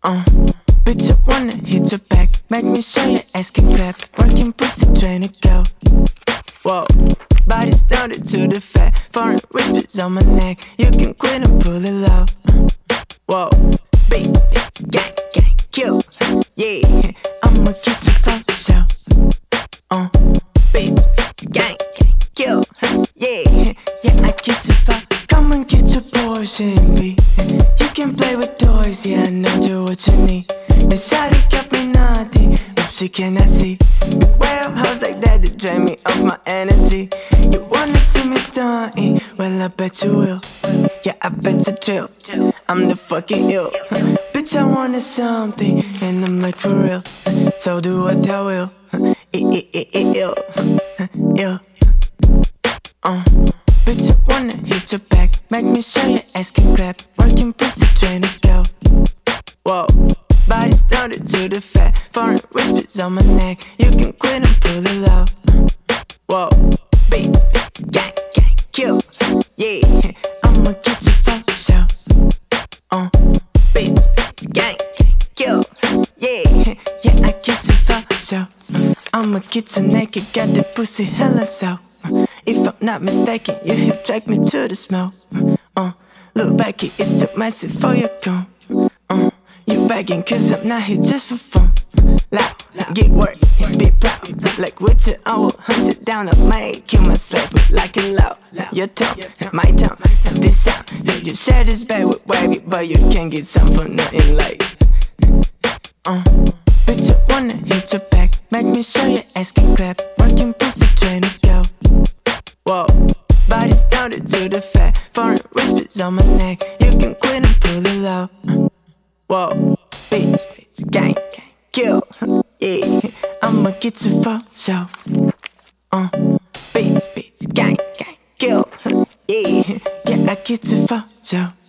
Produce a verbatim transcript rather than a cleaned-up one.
Uh, bitch, I wanna hit your back. Make me show your ass can clap. Working pussy, train to go. Whoa, body started to the fat. Foreign whispers on my neck. You can quit and pull it low. Whoa, bitch, bitch, gang, gang, kill. Yeah, I'ma get you for sure. Uh, bitch, bitch, gang, gang, kill. Yeah, yeah, I get you for. Come and get your portion, B. You can play with toys, yeah, I know you what you need. And shawty got me naughty, if she cannot see. Beware of hoes like that that drain me off my energy. You wanna see me stunting? Well, I bet you will. Yeah, I bet you drill. I'm the fucking ill. Bitch, I wanted something, and I'm like for real. So do what I will. Ill, ill. Uh, bitch, I wanna hit your back. Make me show your ass can clap. Working pussy, train to go. Whoa, body started to the fat. Foreign whispers on my neck. You can quit and pull it low. Whoa, bitch, bitch, gang, gang, kill. Yeah, I'ma get you for sure. Uh, bitch, bitch, gang, gang, kill. Yeah, yeah, I get you for sure. I'ma get you naked, got that pussy hella so. If I'm not mistaken, your hip drag me to the smoke. Uh, look back, it is too massive for your gun. Uh, you begging cause I'm not here just for fun. Loud, get work, be proud. Like with you, I will hunt you down. I make you my slave, but like it loud. Your tongue, my tongue, this sound. You share this bag with wavy, but you can't get some for nothing like. Uh, bitch, I wanna hit your back. Make me show your ass can clap. Working pussy, train to go. Whoa, body started to the fat. Foreign whispers on my neck. You can quit and pull it low. Whoa, bitch, bitch, gang, gang, kill. Yeah, I'ma get you for sure. Uh, bitch, bitch, gang, gang, kill. Yeah, yeah, I get you for sure.